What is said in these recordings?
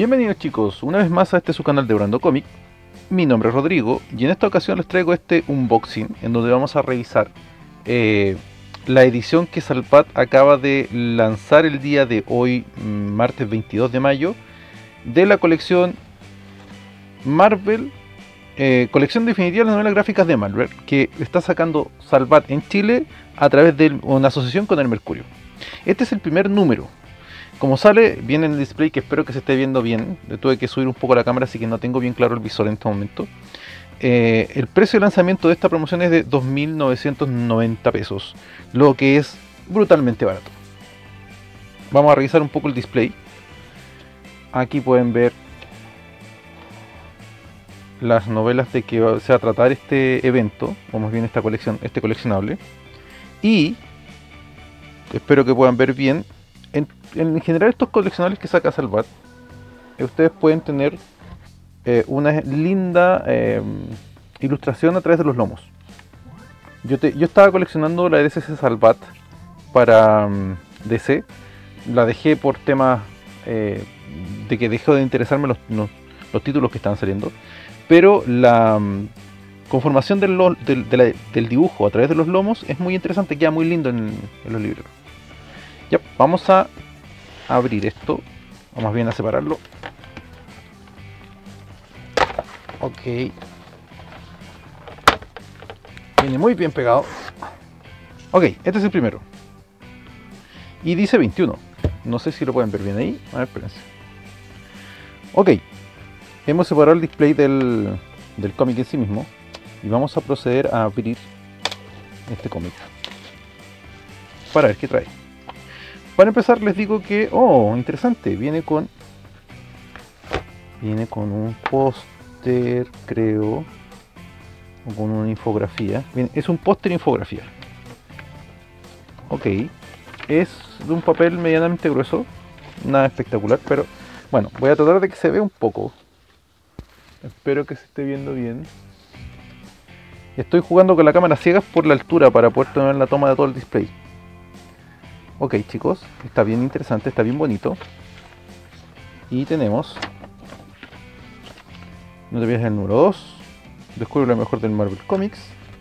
Bienvenidos chicos, una vez más a este su canal de Brando Comic. Mi nombre es Rodrigo y en esta ocasión les traigo este unboxing en donde vamos a revisar la edición que Salvat acaba de lanzar el día de hoy, martes 22 de mayo, de la colección Marvel, colección definitiva de las novelas gráficas de Marvel, que está sacando Salvat en Chile a través de una asociación con el Mercurio. Este es el primer número. Como sale, viene en el display, que espero que se esté viendo bien. Le tuve que subir un poco la cámara, así que no tengo bien claro el visor en este momento. El precio de lanzamiento de esta promoción es de 2.990 pesos, lo que es brutalmente barato. Vamos a revisar un poco el display. Aquí pueden ver las novelas de que se va a tratar este evento, o más bien esta colección, este coleccionable. Y espero que puedan ver bien. En general, estos coleccionables que saca Salvat, ustedes pueden tener una linda ilustración a través de los lomos. Yo estaba coleccionando la DC Salvat para DC. La dejé por temas de que dejó de interesarme los títulos que estaban saliendo. Pero la conformación del dibujo a través de los lomos es muy interesante, queda muy lindo en los libros. Ya, vamos a abrir esto, o más bien a separarlo. Ok, viene muy bien pegado. Ok, este es el primero y dice 21. No sé si lo pueden ver bien ahí. A ver, espérense. Ok, hemos separado el display del cómic en sí mismo y vamos a proceder a abrir este cómic para ver qué trae. Para empezar les digo que, interesante, viene con un póster, creo, o con una infografía. Bien, es un póster infografía. Ok, es de un papel medianamente grueso, nada espectacular, pero bueno, voy a tratar de que se vea un poco. Espero que se esté viendo bien. Estoy jugando con la cámara ciegas por la altura para poder tener la toma de todo el display. Ok chicos, está bien interesante, está bien bonito. Y tenemos, no te pierdas el número 2, descubre lo mejor del Marvel Comics.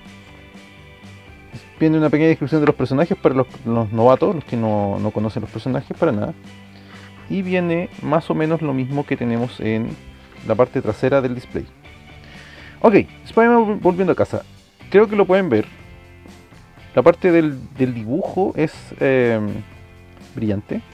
Viene una pequeña descripción de los personajes para los novatos, los que no conocen los personajes para nada. Y viene más o menos lo mismo que tenemos en la parte trasera del display. Ok, Spider-Man volviendo a casa, creo que lo pueden ver. La parte del dibujo es brillante.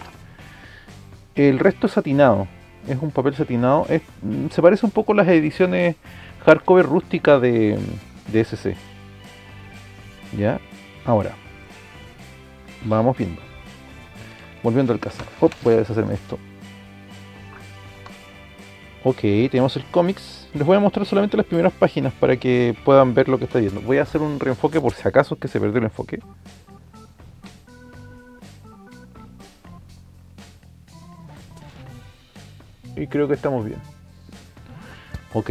El resto es satinado. Es un papel satinado. Se parece un poco a las ediciones hardcover rústica de SC. Ya. Ahora. Vamos viendo. Volviendo al casa. Voy a deshacerme esto. Ok, tenemos el cómics. Les voy a mostrar solamente las primeras páginas para que puedan ver lo que está viendo. Voy a hacer un reenfoque por si acaso es que se perdió el enfoque. Y creo que estamos bien. Ok.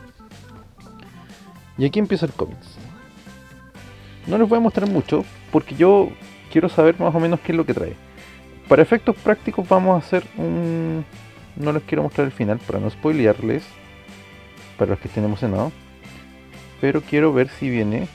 Y aquí empieza el cómics. No les voy a mostrar mucho porque yo quiero saber más o menos qué es lo que trae. Para efectos prácticos vamos a hacer un... No les quiero mostrar el final para no spoilearles, para los que estén emocionados, pero quiero ver si viene.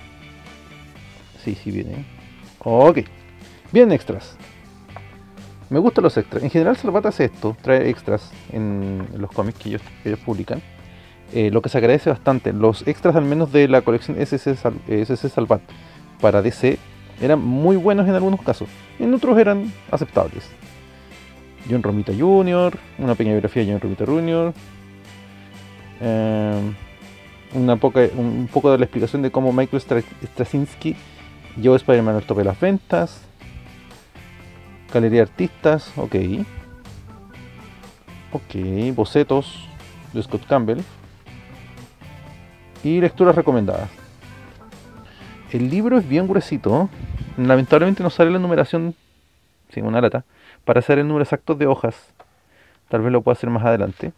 Sí viene. Ok, vienen extras. Me gustan los extras. En general Salvat hace esto, trae extras en los cómics que ellos publican, lo que se agradece bastante. Los extras, al menos de la colección SC Salvat para DC, eran muy buenos en algunos casos, en otros eran aceptables. John Romita Jr., una pequeña biografía de John Romita Jr., un poco de la explicación de cómo Michael Straczynski llevó Spider-Man al tope de las ventas, galería de artistas, ok, bocetos de Scott Campbell y lecturas recomendadas. El libro es bien gruesito, lamentablemente no sale la numeración, sin una lata, para hacer el número exacto de hojas. Tal vez lo pueda hacer más adelante.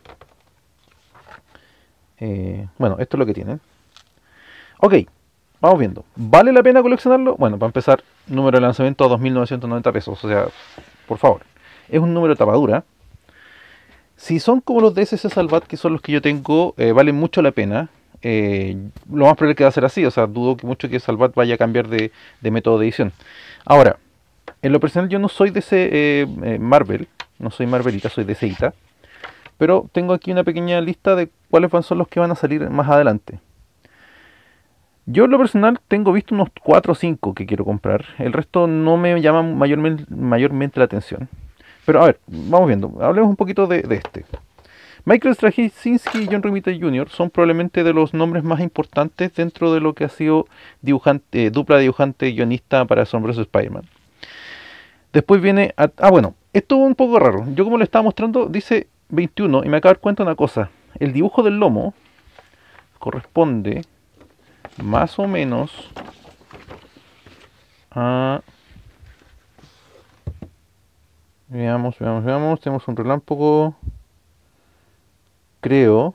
Bueno, esto es lo que tienen. Ok, vamos viendo. ¿Vale la pena coleccionarlo? Bueno, para empezar, número de lanzamiento a 2.990 pesos. O sea, por favor. Es un número de tapadura. Si son como los de SC Salvat, que son los que yo tengo, valen mucho la pena. Lo más probable es que va a ser así, o sea, dudo que mucho que Salvat vaya a cambiar de método de edición. Ahora, en lo personal yo no soy de ese Marvel, no soy Marvelita, soy de Seita. Pero tengo aquí una pequeña lista de cuáles son los que van a salir más adelante. Yo en lo personal tengo visto unos 4 o 5 que quiero comprar. El resto no me llama mayormente la atención. Pero a ver, vamos viendo. Hablemos un poquito de este. Michael Straczynski y John Romita Jr. son probablemente de los nombres más importantes dentro de lo que ha sido dupla dibujante y guionista para Asombroso Spider-Man. Después viene... bueno, esto es un poco raro. Yo como le estaba mostrando, dice 21 y me acabo de dar cuenta de una cosa. El dibujo del lomo corresponde más o menos a... Veamos. Tenemos un relámpago. Creo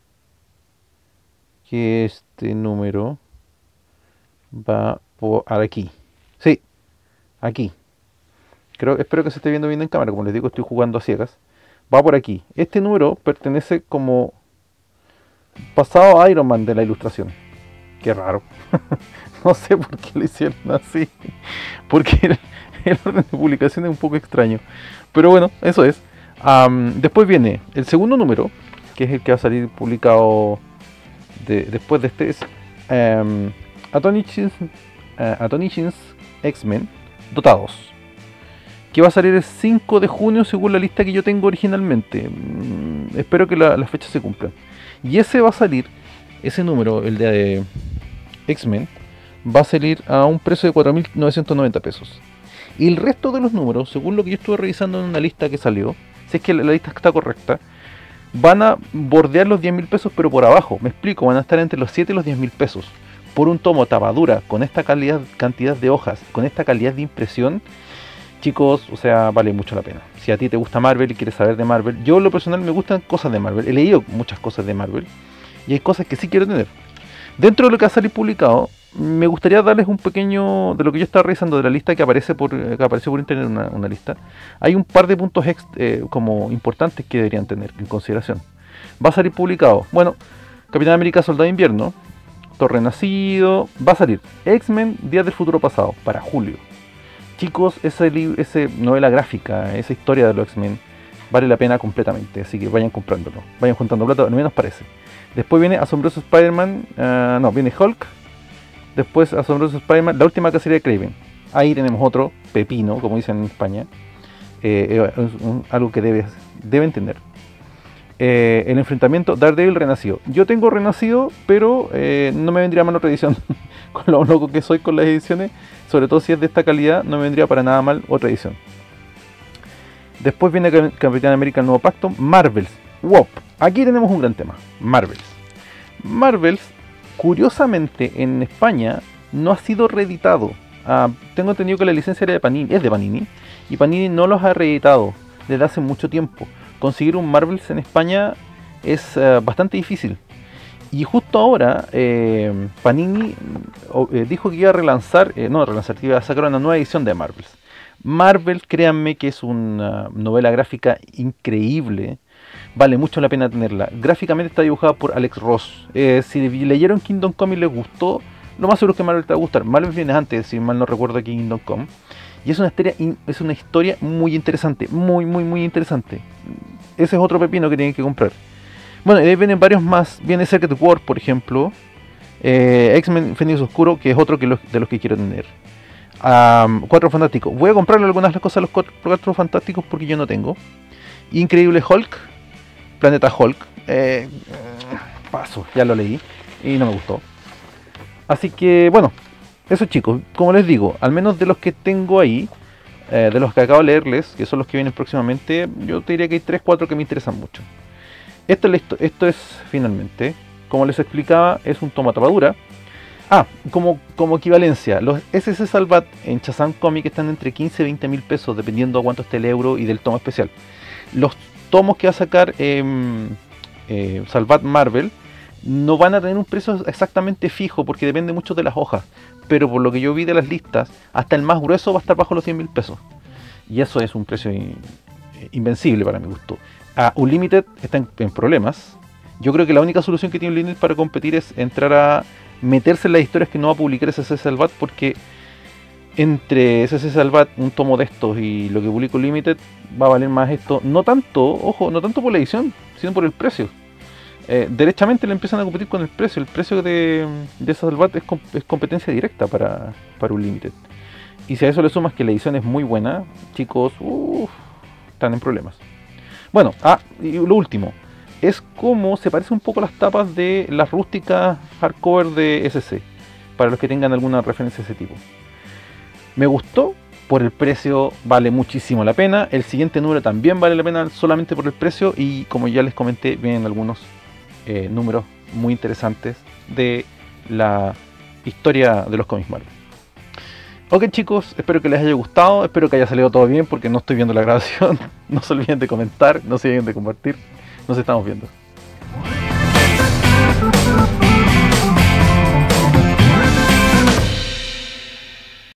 que este número va por aquí. Sí, aquí. Espero que se esté viendo bien en cámara. Como les digo, estoy jugando a ciegas. Va por aquí. Este número pertenece como pasado a Iron Man de la ilustración. Qué raro. No sé por qué lo hicieron así. Porque el orden de publicación es un poco extraño. Pero bueno, eso es. Después viene el segundo número, que es el que va a salir publicado después de este. Es Atonichin's X-Men Dotados, que va a salir el 5 de junio según la lista que yo tengo originalmente. Espero que las fechas se cumplan. Y ese va a salir, ese número, el de X-Men, va a salir a un precio de 4.990 pesos. Y el resto de los números, según lo que yo estuve revisando en una lista que salió, si es que la lista está correcta, van a bordear los 10.000 pesos, pero por abajo. Me explico, van a estar entre los 7 y los 10.000 pesos. Por un tomo tapadura, con esta cantidad de hojas, con esta calidad de impresión, chicos, o sea, vale mucho la pena. Si a ti te gusta Marvel y quieres saber de Marvel, yo en lo personal me gustan cosas de Marvel. He leído muchas cosas de Marvel y hay cosas que sí quiero tener. Dentro de lo que va a salir publicado, me gustaría darles un pequeño, de lo que yo estaba revisando de la lista que apareció por internet, una lista. Hay un par de puntos como importantes que deberían tener en consideración. Va a salir publicado, bueno, Capitán América Soldado de Invierno, Thor Renacido, va a salir X-Men Días del Futuro Pasado, para julio. Chicos, esa novela gráfica, esa historia de los X-Men, vale la pena completamente, así que vayan comprándolo, vayan juntando plata, al menos parece. Después viene Asombroso Spider-Man, viene Hulk. Después Asombroso Spider-Man, la última cacería de Kraven. Ahí tenemos otro pepino, como dicen en España. Algo que deben tener. El enfrentamiento Daredevil Renacido. Yo tengo Renacido, pero no me vendría mal otra edición. Con lo loco que soy con las ediciones, sobre todo si es de esta calidad, no me vendría para nada mal otra edición. Después viene Capitán América El Nuevo Pacto, Marvels. WOP. Aquí tenemos un gran tema. Marvels, curiosamente, en España no ha sido reeditado. Tengo entendido que la licencia era es de Panini, y Panini no los ha reeditado desde hace mucho tiempo. Conseguir un Marvels en España es bastante difícil. Y justo ahora Panini dijo que iba a que iba a sacar una nueva edición de Marvels. Marvel, créanme que es una novela gráfica increíble. Vale mucho la pena tenerla. Gráficamente está dibujada por Alex Ross. Si leyeron Kingdom Come y les gustó, lo más seguro es que Marvel te va a gustar. Marvel viene antes, si mal no recuerdo, aquí Kingdom Come. Y es una historia muy interesante. Muy interesante. Ese es otro pepino que tienen que comprar. Bueno, y ahí vienen varios más. Viene Secret War, por ejemplo. X-Men Fénix Oscuro, que es otro de los que quiero tener. Cuatro Fantásticos. Voy a comprarle algunas de las cosas a los Cuatro Fantásticos porque yo no tengo. Increíble Hulk. Planeta Hulk. Paso, ya lo leí y no me gustó. Así que, bueno, eso chicos, como les digo, al menos de los que tengo ahí, de los que acabo de leerles, que son los que vienen próximamente, yo te diría que hay 3-4 que me interesan mucho. Esto es finalmente, como les explicaba, es un tomo tapadura. Como equivalencia, los SC Salvat en Shazam Comic están entre 15 y 20 mil pesos, dependiendo a cuánto esté el euro y del tomo especial. Los tomos que va a sacar Salvat Marvel no van a tener un precio exactamente fijo porque depende mucho de las hojas, pero por lo que yo vi de las listas, hasta el más grueso va a estar bajo los 100 mil pesos y eso es un precio invencible para mi gusto. Unlimited está en problemas. Yo creo que la única solución que tiene Unlimited para competir es entrar a meterse en las historias que no va a publicar SC Salvat, porque entre SC Salvat, un tomo de estos y lo que publica Unlimited, va a valer más esto, no tanto, ojo, no tanto por la edición, sino por el precio. Derechamente le empiezan a competir con el precio. El precio de Salvat es competencia directa para Unlimited. Y si a eso le sumas que la edición es muy buena, chicos, están en problemas. Bueno, y lo último, es como se parece un poco a las tapas de las rústicas hardcover de SC, para los que tengan alguna referencia de ese tipo. Me gustó, por el precio vale muchísimo la pena. El siguiente número también vale la pena solamente por el precio, y como ya les comenté, vienen algunos números muy interesantes de la historia de los cómics Marvel. Ok chicos, espero que les haya gustado, espero que haya salido todo bien porque no estoy viendo la grabación. No se olviden de comentar, no se olviden de compartir, nos estamos viendo.